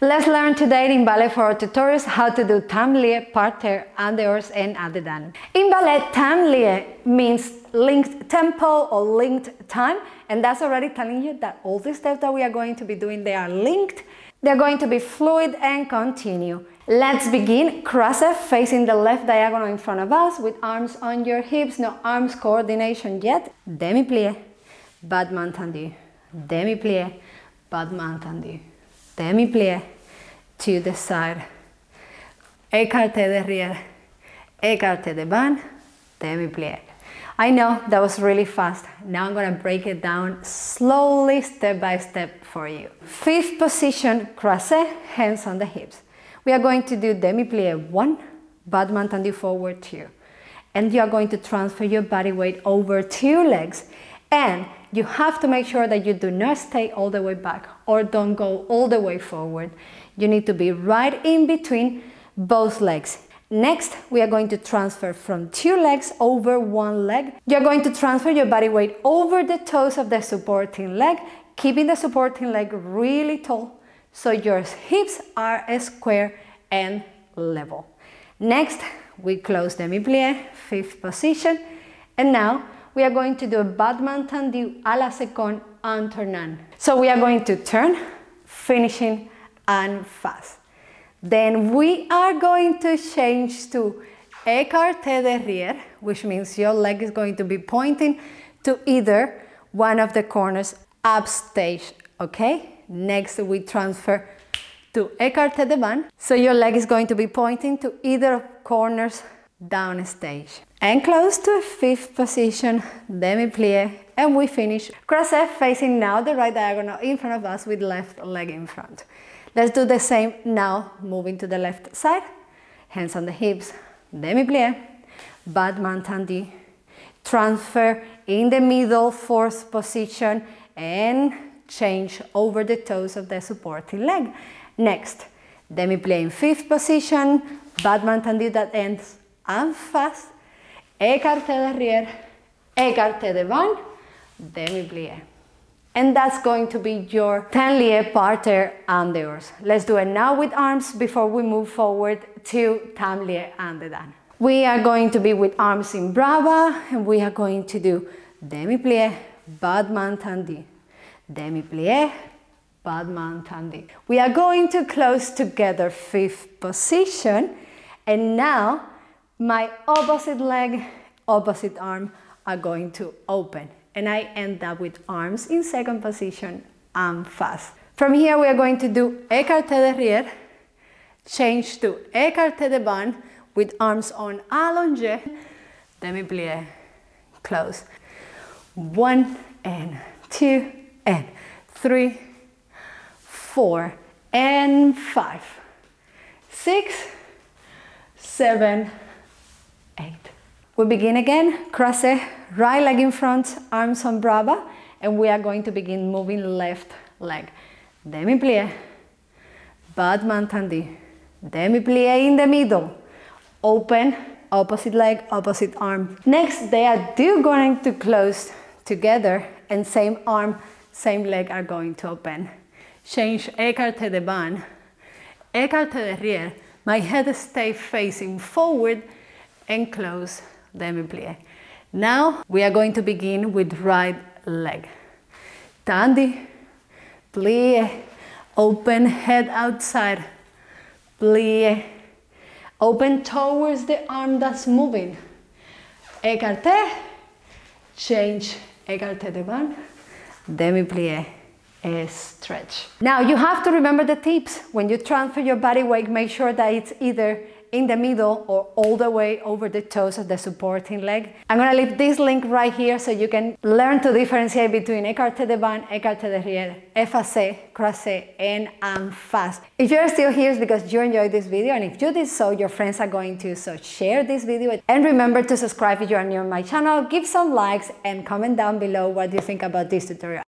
Let's learn today in Ballet For All Tutorials how to do Temps Lié, parterre, endedans, and endedans. In ballet, Temps Lié means linked tempo or linked time, and that's already telling you that all the steps that we are going to be doing, they are linked. They're going to be fluid and continue. Let's begin. Cross facing the left diagonal in front of us with arms on your hips, no arms coordination yet. Demi-plié, battement tendu, demi-plié, battement tendu, demi-plié, to the side, écarté derrière, écarté devant, demi-plié. I know that was really fast. Now I'm going to break it down slowly, step by step for you. Fifth position, croisé, hands on the hips. We are going to do demi-plié 1, battement tendu forward 2. And you are going to transfer your body weight over 2 legs. And you have to make sure that you do not stay all the way back or don't go all the way forward. You need to be right in between both legs. Next, we are going to transfer from 2 legs over 1 leg. You're going to transfer your body weight over the toes of the supporting leg, keeping the supporting leg really tall so your hips are square and level. Next, we close demi-plié, 5th position, and now we are going to do a battement tendu à la seconde en tournant. So we are going to turn, finishing and fast. Then we are going to change to écarté derrière, which means your leg is going to be pointing to either one of the corners upstage, okay? Next we transfer to écarté devant, so your leg is going to be pointing to either corners downstage. And close to 5th position, demi-plié, and we finish croisé facing now the right diagonal in front of us with left leg in front. Let's do the same now, moving to the left side, hands on the hips, demi-plié, battement tendu, transfer in the middle, 4th position, and change over the toes of the supporting leg. Next, demi-plié in 5th position, battement tendu that ends and fast, écarté derrière, écarté devant, demi-plié. And that's going to be your Temps Lié, parterre, endedans. Let's do it now with arms before we move forward to Temps Lié, endedans. We are going to be with arms in brava, and we are going to do demi-plié, battement tendu, demi-plié, battement tendu. We are going to close together 5th position, and now my opposite leg, opposite arm are going to open. And I end up with arms in 2nd position and fast. From here we are going to do écarté derrière, change to écarté devant with arms on allongé, demi-plié, close. 1 and 2 and 3, 4 and 5, 6, 7, 8. We begin again, croisé, right leg in front, arms on brava, and we are going to begin moving left leg. Demi-plié, battement tendu, demi-plié in the middle, open, opposite leg, opposite arm. Next, they are going to close together, and same arm, same leg are going to open. Change écarté devant, écarté derrière, my head stays facing forward, and close demi-plié. Now we are going to begin with right leg. Tendu, plié, open head outside, plié, open towards the arm that's moving. Écarté, change, écarté devant, demi-plié, stretch. Now you have to remember the tips. When you transfer your body weight, make sure that it's either in the middle or all the way over the toes of the supporting leg. I'm going to leave this link right here so you can learn to differentiate between écarté devant, écarté derrière, effacé, croisé, and fast. If you're still here, it's because you enjoyed this video, and if you did so, your friends are going to, so share this video. And remember to subscribe if you are new on my channel, give some likes, and comment down below what you think about this tutorial.